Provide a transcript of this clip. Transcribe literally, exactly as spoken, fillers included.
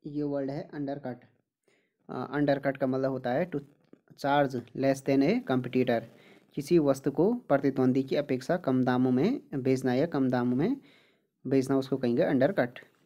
ये वर्ड है under cut. Under cut का मतलब होता है to charge less than a competitor, किसी वस्तु को प्रतिद्वंदी की अपेक्षा कम दामों में बेचना या कम दामों में बेचना, उसको कहेंगे अंडर कट।